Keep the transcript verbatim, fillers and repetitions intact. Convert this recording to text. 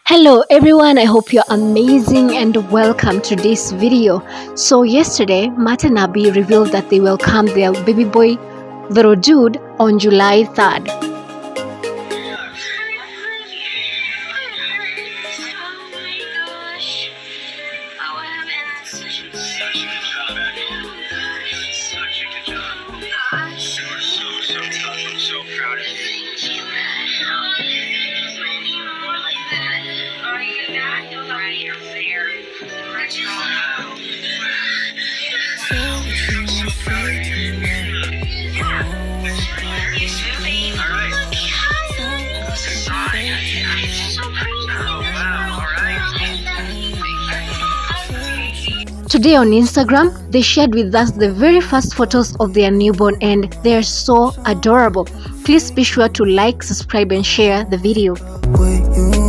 Hello everyone, I hope you're amazing and welcome to this video. So yesterday, Matt and Abby revealed that they welcomed their baby boy, little dude, on July third. Today on Instagram, they shared with us the very first photos of their newborn and they're so adorable. Please be sure to like, subscribe and share the video.